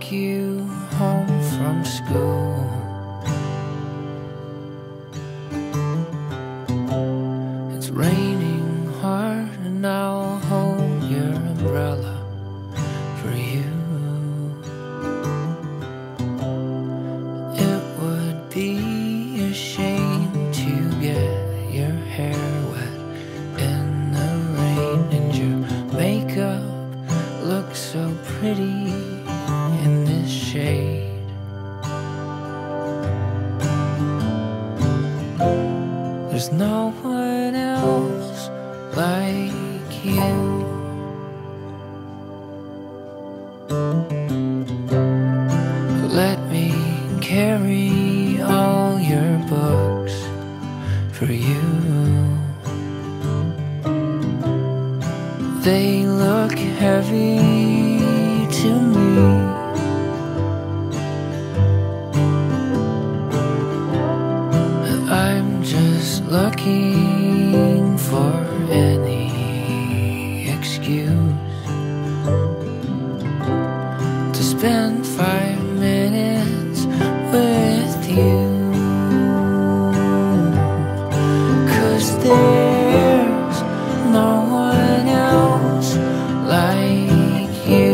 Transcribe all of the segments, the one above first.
you home from school. It's raining hard and I'll hold your umbrella for you. It would be a shame to get your hair wet in the rain, and your makeup looks so pretty in this shade. There's no one else like you. Let me carry all your books for you. They look heavy to me. I'm just looking for any excuse to spend 5 minutes with you. 'Cause there's no one else like you.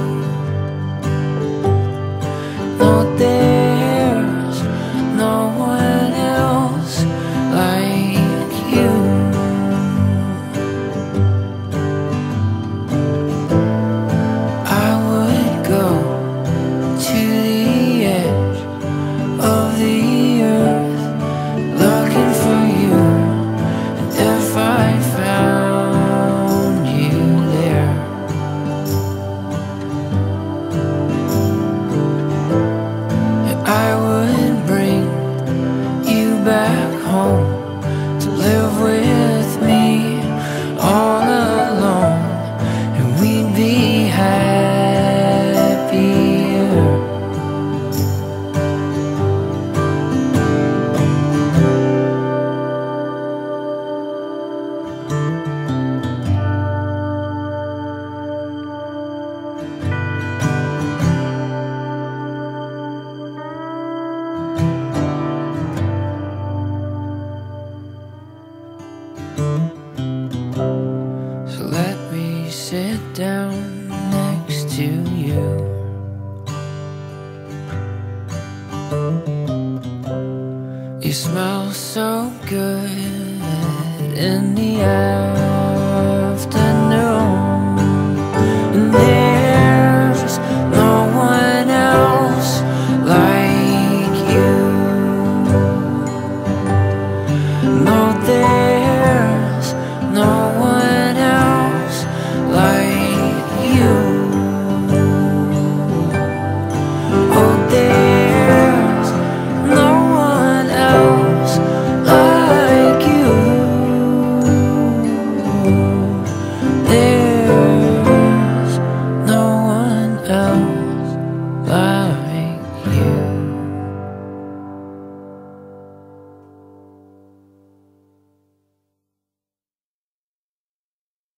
No, there's no one else like you. I would go to the edge of the earth looking for you, and if I found you there, I would bring you back home to live with me all alone, and we'd be happier. So let me sit down next to you. You smell so good in the air.